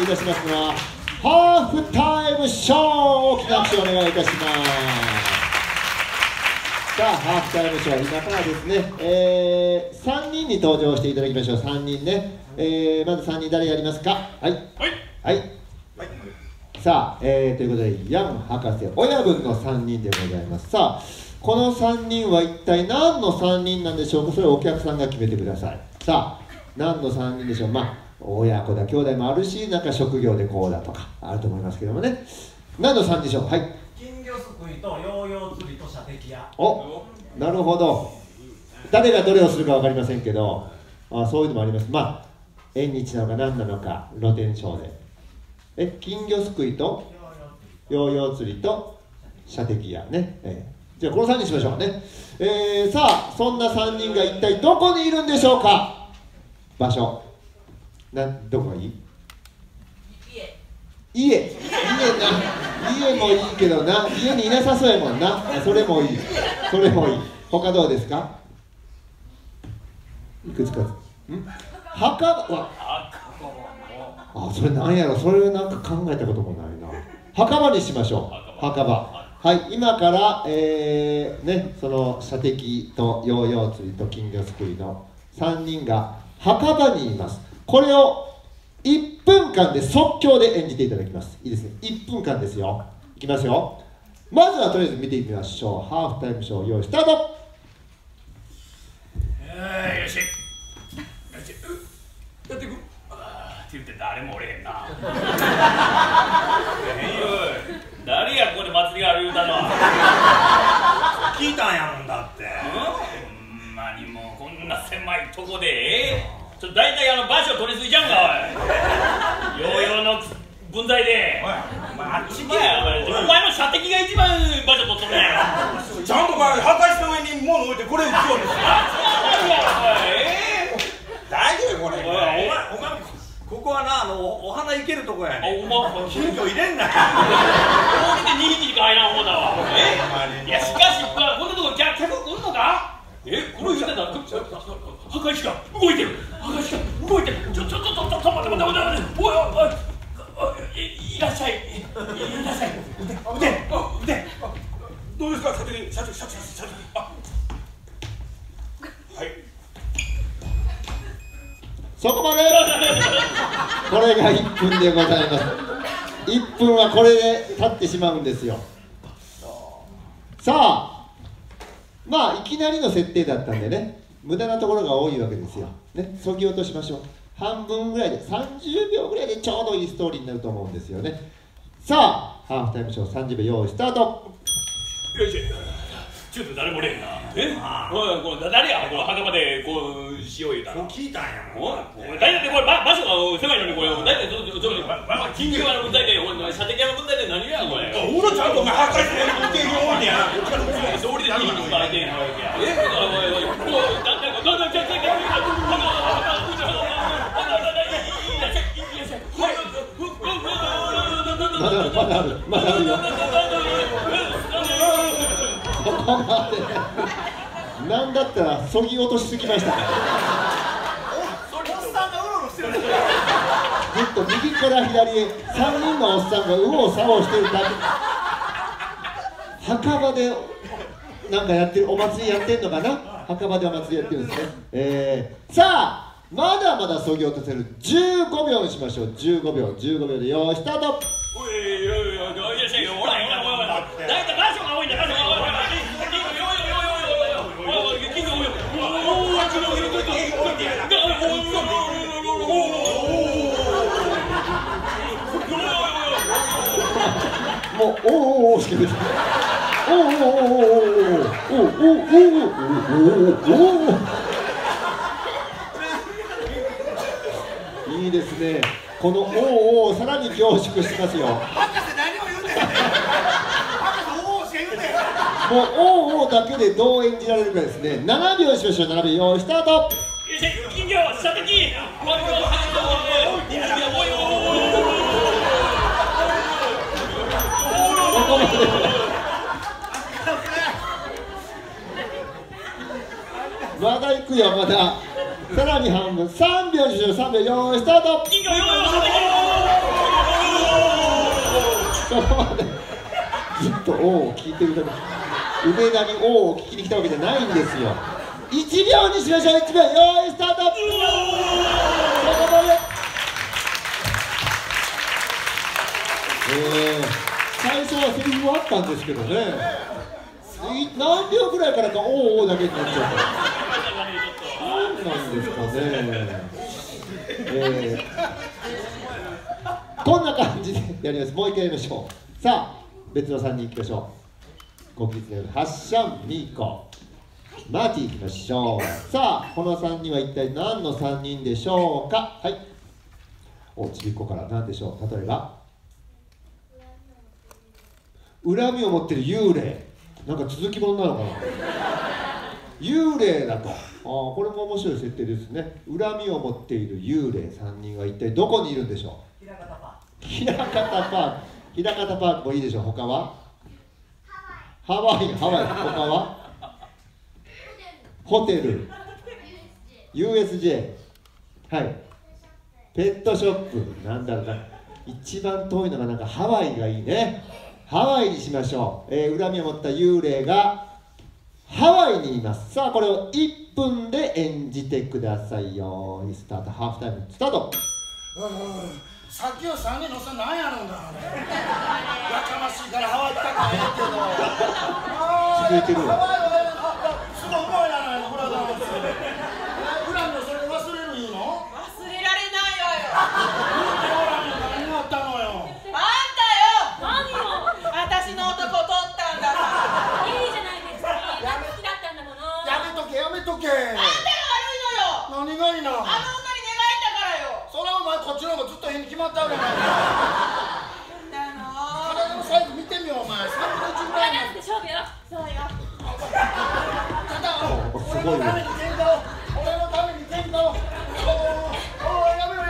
たしますのはハーフタイムショー、大きな拍手をお願いいたします。さあ、ハーフタイムショー、今からですね、3人に登場していただきましょう。3人ね、まず3人誰やりますか。はいはい、さあ、ということでヤン博士親分の3人でございます。さあ、この3人は一体何の3人なんでしょうか。それをお客さんが決めてください。さあ、何の3人でしょう。まあ親子だ兄弟もあるし、なんか職業でこうだとかあると思いますけどもね、何の3人でしょう。はい、 金魚すくいとヨーヨー釣りと射的屋。 お、なるほど。誰がどれをするか分かりませんけど、そういうのもあります。まあ縁日なのか何なのか露天商で、金魚すくいとヨーヨー釣りと射的屋ね、じゃあこの3人にしましょうね。さあ、そんな3人が一体どこにいるんでしょうか。場所どこがいい。家な、家もいいけどな、家にいなさそうやもんな。それもいい、それもいい。他どうですか。いくつか墓場、それなんやろ。それなんか考えたこともないな。墓場にしましょう。墓場。はい、今からね、その射的とヨーヨー釣りと金魚すくいの3人が墓場にいます。これを1分間で即興で演じていただきます。いいですね、1分間ですよ。いきますよ。まずはとりあえず見てみましょう。ハーフタイムショー、用意スタート。 よしやっていく。って言って誰もおれへんな。誰やここで祭りがある言うたのは。 聞いたんやもんだって。 ほんまにもうこんな狭いとこでちょっと大体場所取りすぎちゃうんかおい。ヨーヨーの分際で。 お前あっちお前の射的が一番場所取っとるねやろ。 ちゃんと墓石の上に物置いてこれ打つようにして。大丈夫これ。お前ここはな、お花いけるとこやね。金魚入れんな。 こう見て2匹しか入らん思うたわ。いやしかしこんなとこ客来るのか。この人だ。墓石が動いてる。墓石が動いてる。ちょ待って。おい、いらっしゃい。腕。 どうですか、射的。はい。 そこまで。これが1分でございます。1分はこれで経ってしまうんですよ。さあ、まあいきなりの設定だったんでね、無駄なところが多いわけですよ。ね、そぎ落としましょう。半分ぐらいで、30秒ぐらいでちょうどいいストーリーになると思うんですよね。さあ、ハーフタイムショー30秒用意スタート。 よいしょ。ちょっと誰もおれへんな。これ誰や。この墓場でこうしよう言うたら。 そう聞いたんやもん。 大体これ場所が狭いのにこれ大体金魚屋の分際で射的屋の分際で何やこれ。 俺ちゃんと墓石の上に受けようにやな。 それで2匹しか空いてんのや。 まだあるよ。なんだったらそぎ落としすぎました。ずっと右から左へ3人のおっさんが右往左往してるだけ。墓場でなんかやってる、お祭りやってんのかな。墓場でお祭りやってるんですね。さあ、まだまだそぎ落とせる。15秒にしましょう。15秒でよーいスタート。 大体場所が多いんだ。 もうおおしか言うていいですね。このおさらに凝縮してますよ。 博士何も言うてへんねん。博士おおしか言うてへん。 もうおだけでどう演じられるかですね。7秒にしましょう。7秒用意スタート。 金魚射的。 まだ行くよ、まだ。さらに半分。3秒にしよう。3秒用意スタート。 金魚そこまでずっと「お」を聞いてるだけ、梅田に「お」を聞きに来たわけじゃないんですよ。1秒にしましょう。1秒、よーいスタート。そこまで。最初はセリフはあったんですけどね、何秒ぐらいからか「お」だけになっちゃった。何なんですかね。こんな感じでやります。もう一回やりましょう。さあ別の3人いきましょう。ごきつねのハッシャン、ミーコ、マーティいきましょう。さあこの3人は一体何の3人でしょうか。はい、おちびっこから何でしょう。例えば恨みを持ってる幽霊、なんか続きものなのかな。幽霊だと、これも面白い設定ですね。恨みを持っている幽霊3人は一体どこにいるんでしょう。ひらかたパーク。ひらかたパークもいいでしょう。他はハワイ。他はホテル、 USJ、 はい、ペットショップ。なんだろうな、一番遠いのがなんかハワイがいいね。ハワイにしましょう。恨みを持った幽霊がハワイにいます。さあこれを1分で演じてくださいよ。スタート。ハーフタイムスタート。 さっきの3人のさ、なんやろんだ。やかましいからハワイ来たかええけど。 続いてるわ。 すごいうまいやないの、フラダンス。恨みをそれで忘れる言うの？ 忘れられないわよ。 何があったのよ。 私の男取ったんだから。 いいじゃないですか。好きだったんだもの。 やめとけ。 あんたが悪いのよ。 何がいいな。 あの女に寝返ったからよ。 それはお前こっちの方がずっと変に決まったわけないか。体のサイズ見てみようお前。3分の1ぐらい。 ダンスで勝負よ。そうよ。 すごいね。 俺のために喧嘩を。やめろ。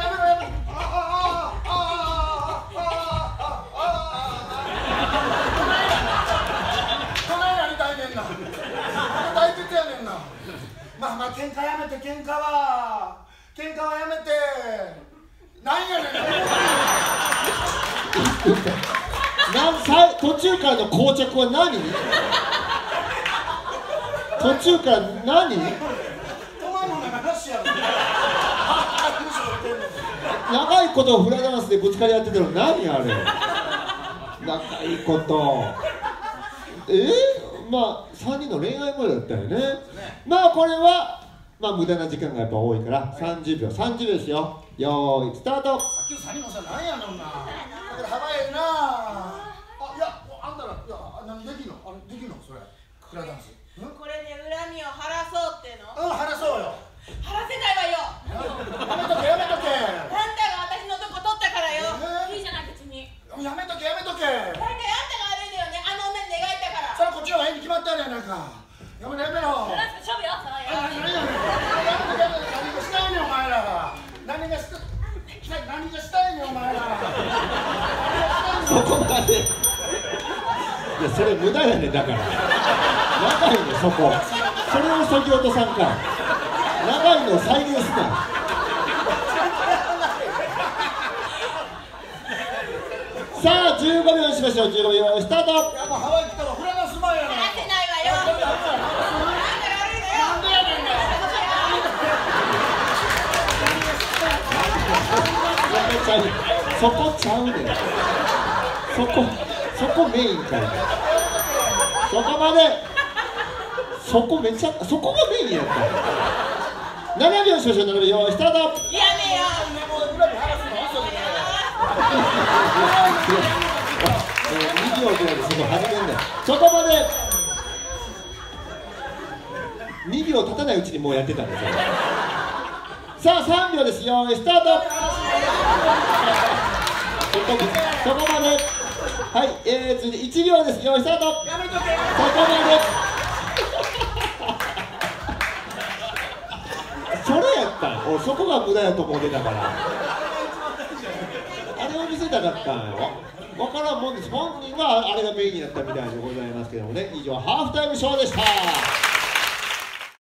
大切やねんな。まあ喧嘩やめて。喧嘩はやめて。なんやねん。途中からの膠着は何？途中から何？ 止まんのな話やろ。 長いことフラダンスでぶつかり合ってたの何あれ？長いこと。まあ3人の恋愛模様だったよね。まあこれは無駄な時間がやっぱ多いから30秒ですよ。よーいスタート。 さっきの3人のさ、なんやねんな。これハワイな。いや、あんたら、何できんの？できんのそれ。フラダンス。 これで恨みを晴らそうっての？ 晴らそうよ。 晴らせないわよ。 やめとけ。 あんたが私のとこ取ったからよ。 いいじゃない別に。 やめとけ。 大体あんたが悪いのよね。あの女に寝返ったから。 それこっちの方が変に決まったやないか。やめろ。 ダンスで勝負よ。そうよ。 何がしたいねんお前ら。何がしたいねんお前ら。 そこまで。いやそれ無駄やね。だから長いねそこ。それをそぎ落とさんか。長いのを再現すな。さあ15秒にしましょう。15秒スタート。 やっぱハワイ来たらフラダンス前やな。 晴らせないわよ。あんたが悪いのよ。 なんでやねんな。 そこちゃうねん。そこメインかい。そこまで。そこがメインやった。7秒しましょう。7秒スタート。 やめよ。 2秒ぐらいでそこ始めんねん。そこまで。2秒経たないうちにもうやってたんですよ。さあ3秒ですよ。スタート。そこまで。はい、続いて1秒ですよ。スタート。そこまで。それやったん。俺そこが無駄やと思ってたから。あれを見せたかったんよ。分からんもんです。本人はあれがメインになったみたいでございますけどもね。以上ハーフタイムショーでした。